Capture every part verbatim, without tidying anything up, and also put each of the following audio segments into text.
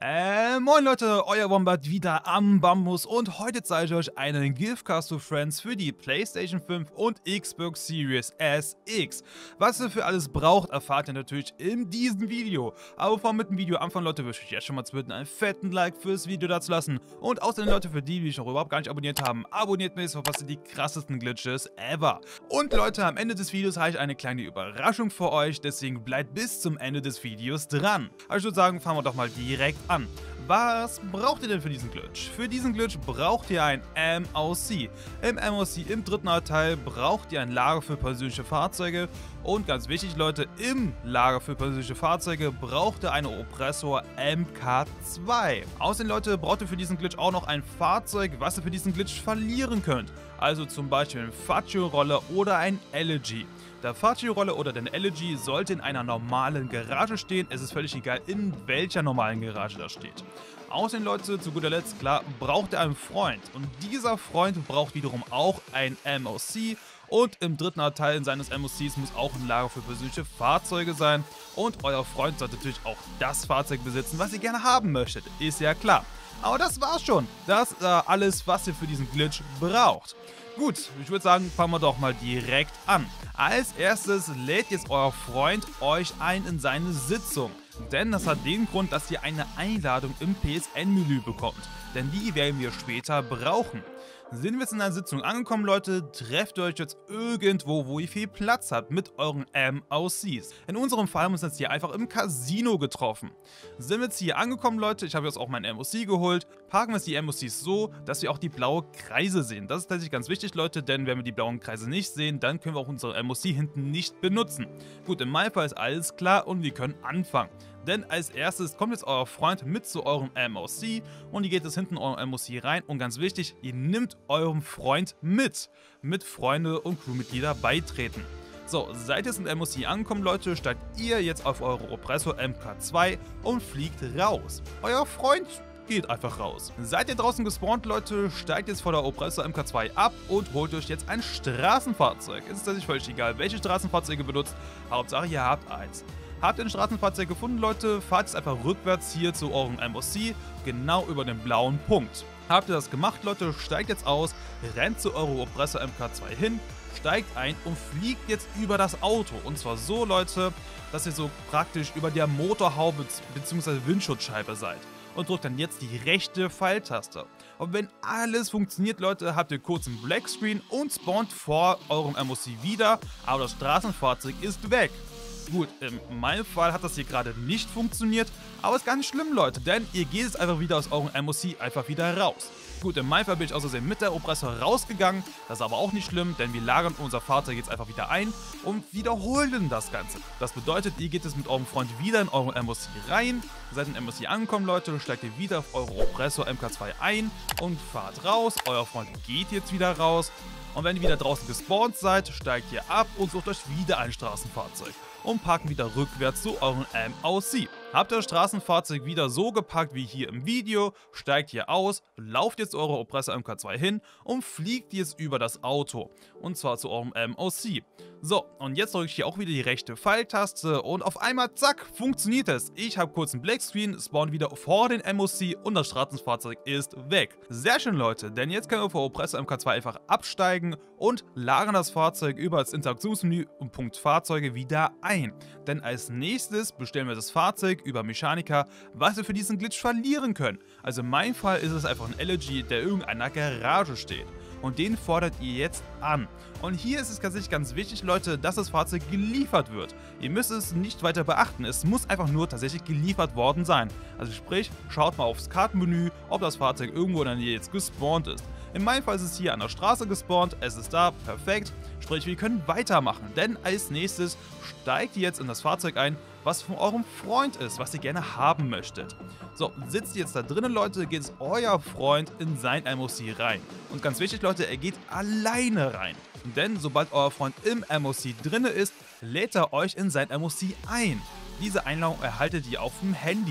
Äh, moin Leute, euer Wombat wieder am Bambus und heute zeige ich euch einen Giftcast to Friends für die PlayStation fünf und Xbox Series S X. Was ihr für alles braucht, erfahrt ihr natürlich in diesem Video. Aber bevor wir mit dem Video anfangen, Leute, würde ich euch jetzt schon mal bitten, einen fetten Like fürs Video da zu lassen. Und außerdem, Leute, für die, die mich noch überhaupt gar nicht abonniert haben, abonniert mich, verpasst ihr die krassesten Glitches ever. Und Leute, am Ende des Videos habe ich eine kleine Überraschung für euch, deswegen bleibt bis zum Ende des Videos dran. Also ich würde sagen, fangen wir doch mal direkt an. Was braucht ihr denn für diesen Glitch? Für diesen Glitch braucht ihr ein M O C. Im M O C, im dritten Teil, braucht ihr ein Lager für persönliche Fahrzeuge. Und ganz wichtig, Leute, im Lager für persönliche Fahrzeuge braucht ihr einen Oppressor M K zwei. Außerdem, Leute, braucht ihr für diesen Glitch auch noch ein Fahrzeug, was ihr für diesen Glitch verlieren könnt. Also zum Beispiel ein Faccio-Roller oder ein Elegy. Der Faccio-Roller oder der Elegy sollte in einer normalen Garage stehen. Es ist völlig egal, in welcher normalen Garage das steht. Außerdem, Leute, zu guter Letzt, klar, braucht ihr einen Freund. Und dieser Freund braucht wiederum auch ein M O C. Und im dritten Teil seines M O Cs muss auch ein Lager für persönliche Fahrzeuge sein. Und euer Freund sollte natürlich auch das Fahrzeug besitzen, was ihr gerne haben möchtet. Ist ja klar. Aber das war's schon. Das ist äh, alles, was ihr für diesen Glitch braucht. Gut, ich würde sagen, fangen wir doch mal direkt an. Als erstes lädt jetzt euer Freund euch ein in seine Sitzung. Denn das hat den Grund, dass ihr eine Einladung im P S N-Menü bekommt. Denn die werden wir später brauchen. Sind wir jetzt in einer Sitzung angekommen, Leute, trefft ihr euch jetzt irgendwo, wo ihr viel Platz habt mit euren M O Cs. In unserem Fall haben wir uns jetzt hier einfach im Casino getroffen. Sind wir jetzt hier angekommen, Leute, ich habe jetzt auch mein M O C geholt, parken wir jetzt die M O Cs so, dass wir auch die blauen Kreise sehen. Das ist tatsächlich ganz wichtig, Leute, denn wenn wir die blauen Kreise nicht sehen, dann können wir auch unsere M O C hinten nicht benutzen. Gut, in meinem Fall ist alles klar und wir können anfangen. Denn als erstes kommt jetzt euer Freund mit zu eurem M O C und ihr geht jetzt hinten in eurem M O C rein und ganz wichtig, ihr nehmt eurem Freund mit. Mit Freunde und Crewmitglieder beitreten. So, seid jetzt in M O C angekommen, Leute, steigt ihr jetzt auf eure Oppressor M K zwei und fliegt raus. Euer Freund geht einfach raus. Seid ihr draußen gespawnt, Leute, steigt jetzt vor der Oppressor M K zwei ab und holt euch jetzt ein Straßenfahrzeug. Es ist tatsächlich völlig egal, welche Straßenfahrzeuge ihr benutzt, Hauptsache ihr habt eins. Habt ihr ein Straßenfahrzeug gefunden, Leute, fahrt jetzt einfach rückwärts hier zu eurem M O C, genau über den blauen Punkt. Habt ihr das gemacht, Leute, steigt jetzt aus, rennt zu eurem Oppressor M K zwei hin, steigt ein und fliegt jetzt über das Auto. Und zwar so, Leute, dass ihr so praktisch über der Motorhaube bzw. Windschutzscheibe seid. Und drückt dann jetzt die rechte Pfeiltaste. Und wenn alles funktioniert, Leute, habt ihr kurz einen Blackscreen und spawnt vor eurem M O C wieder, aber das Straßenfahrzeug ist weg. Gut, in meinem Fall hat das hier gerade nicht funktioniert, aber ist gar nicht schlimm, Leute, denn ihr geht jetzt einfach wieder aus eurem M O C einfach wieder raus. Gut, in meinem Fall bin ich aus Versehen mit der Oppressor rausgegangen, das ist aber auch nicht schlimm, denn wir lagern unser Fahrzeug jetzt einfach wieder ein und wiederholen das Ganze. Das bedeutet, ihr geht jetzt mit eurem Freund wieder in euren M O C rein, seid in M O C angekommen, Leute, steigt ihr wieder auf eure Oppressor M K zwei ein und fahrt raus, euer Freund geht jetzt wieder raus. Und wenn ihr wieder draußen gespawnt seid, steigt ihr ab und sucht euch wieder ein Straßenfahrzeug und parkt wieder rückwärts zu eurem M O C. Habt ihr das Straßenfahrzeug wieder so gepackt wie hier im Video, steigt hier aus, lauft jetzt eure Oppressor M K zwei hin und fliegt jetzt über das Auto. Und zwar zu eurem M O C. So, und jetzt drücke ich hier auch wieder die rechte Pfeiltaste und auf einmal, zack, funktioniert es. Ich habe kurz einen Blackscreen, spawn wieder vor den M O C und das Straßenfahrzeug ist weg. Sehr schön, Leute, denn jetzt können wir vor Oppressor M K zwei einfach absteigen und lagern das Fahrzeug über das Interaktionsmenü und Punkt Fahrzeuge wieder ein. Denn als nächstes bestellen wir das Fahrzeug über Mechanica, was wir für diesen Glitch verlieren können. Also in meinem Fall ist es einfach ein Elegy, der in irgendeiner Garage steht. Und den fordert ihr jetzt an. Und hier ist es tatsächlich ganz wichtig, Leute, dass das Fahrzeug geliefert wird. Ihr müsst es nicht weiter beachten, es muss einfach nur tatsächlich geliefert worden sein. Also sprich, schaut mal aufs Kartenmenü, ob das Fahrzeug irgendwo in der Nähe jetzt gespawnt ist. In meinem Fall ist es hier an der Straße gespawnt, es ist da, perfekt. Sprich, wir können weitermachen, denn als nächstes steigt ihr jetzt in das Fahrzeug ein, was von eurem Freund ist, was ihr gerne haben möchtet. So, sitzt ihr jetzt da drinnen, Leute, geht euer Freund in sein M O C rein. Und ganz wichtig, Leute, er geht alleine rein. Denn sobald euer Freund im M O C drinne ist, lädt er euch in sein M O C ein. Diese Einladung erhaltet ihr auf dem Handy.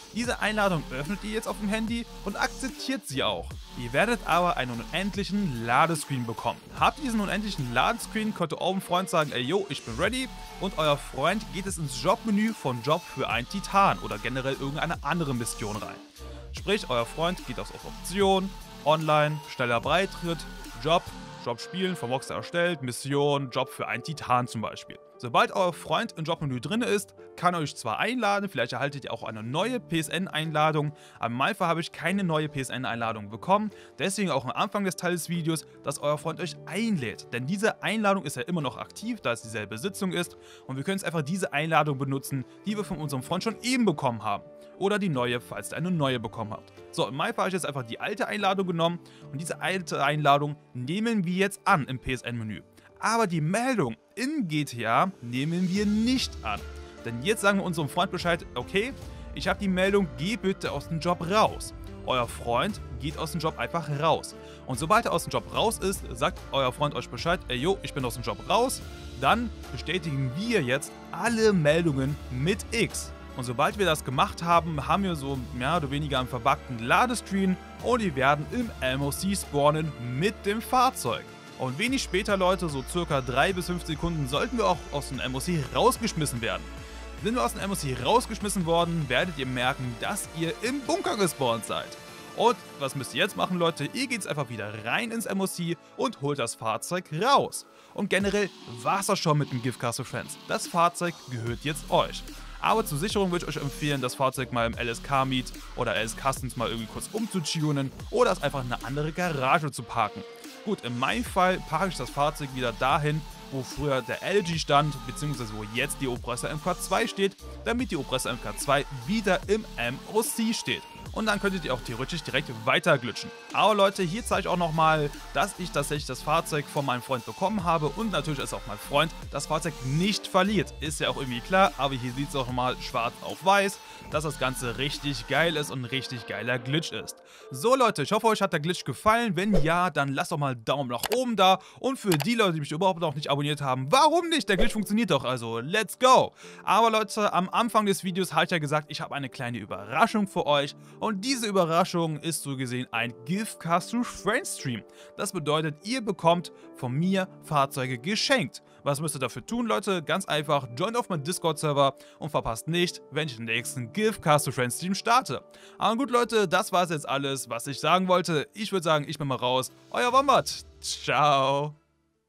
Diese Einladung öffnet ihr jetzt auf dem Handy und akzeptiert sie auch. Ihr werdet aber einen unendlichen Ladescreen bekommen. Habt ihr diesen unendlichen Ladescreen, könnt ihr eurem Freund sagen, ey yo, ich bin ready, und euer Freund geht es ins Jobmenü von Job für einen Titan oder generell irgendeine andere Mission rein. Sprich, euer Freund geht auf Option, Online, schneller Beitritt, Job, Job spielen, vom Rockstar erstellt, Mission, Job für einen Titan zum Beispiel. Sobald euer Freund im Jobmenü drin ist, kann er euch zwar einladen, vielleicht erhaltet ihr auch eine neue P S N-Einladung, aber im Malfall habe ich keine neue P S N-Einladung bekommen, deswegen auch am Anfang des Teils des Videos, dass euer Freund euch einlädt, denn diese Einladung ist ja immer noch aktiv, da es dieselbe Sitzung ist, und wir können jetzt einfach diese Einladung benutzen, die wir von unserem Freund schon eben bekommen haben. Oder die neue, falls ihr eine neue bekommen habt. So, im Malfall habe ich jetzt einfach die alte Einladung genommen und diese alte Einladung nehmen wir jetzt an im P S N-Menü. Aber die Meldung in G T A nehmen wir nicht an. Denn jetzt sagen wir unserem Freund Bescheid, okay, ich habe die Meldung, geh bitte aus dem Job raus. Euer Freund geht aus dem Job einfach raus. Und sobald er aus dem Job raus ist, sagt euer Freund euch Bescheid, ey yo, ich bin aus dem Job raus. Dann bestätigen wir jetzt alle Meldungen mit X. Und sobald wir das gemacht haben, haben wir so mehr oder weniger einen verbuggten Ladescreen und die werden im M O C spawnen mit dem Fahrzeug. Und wenig später, Leute, so circa drei bis fünf Sekunden, sollten wir auch aus dem M O C rausgeschmissen werden. Sind wir aus dem M O C rausgeschmissen worden, werdet ihr merken, dass ihr im Bunker gespawnt seid. Und was müsst ihr jetzt machen, Leute? Ihr geht jetzt einfach wieder rein ins M O C und holt das Fahrzeug raus. Und generell war es das schon mit dem Gift Castle Friends. Das Fahrzeug gehört jetzt euch. Aber zur Sicherung würde ich euch empfehlen, das Fahrzeug mal im L S K Meet oder L S Customs mal irgendwie kurz umzutunen oder es einfach in eine andere Garage zu parken. Gut, in meinem Fall parke ich das Fahrzeug wieder dahin, wo früher der L G stand, beziehungsweise wo jetzt die Oppressor M K zwei steht, damit die Oppressor M K zwei wieder im M O C steht. Und dann könntet ihr auch theoretisch direkt weiter glitschen. Aber Leute, hier zeige ich auch nochmal, dass ich tatsächlich das Fahrzeug von meinem Freund bekommen habe und natürlich ist auch mein Freund das Fahrzeug nicht verliert. Ist ja auch irgendwie klar, aber hier sieht es auch nochmal schwarz auf weiß, dass das Ganze richtig geil ist und ein richtig geiler Glitch ist. So Leute, ich hoffe euch hat der Glitch gefallen. Wenn ja, dann lasst doch mal einen Daumen nach oben da. Und für die Leute, die mich überhaupt noch nicht abonniert haben, warum nicht? Der Glitch funktioniert doch, also let's go. Aber Leute, am Anfang des Videos habe ich ja gesagt, ich habe eine kleine Überraschung für euch. Und diese Überraschung ist so gesehen ein Gift Castle Friends Stream. Das bedeutet, ihr bekommt von mir Fahrzeuge geschenkt. Was müsst ihr dafür tun, Leute? Ganz einfach, joint auf meinen Discord-Server und verpasst nicht, wenn ich den nächsten Gift Castle Friends Stream starte. Aber gut, Leute, das war es jetzt alles, was ich sagen wollte. Ich würde sagen, ich bin mal raus. Euer Wombat. Ciao.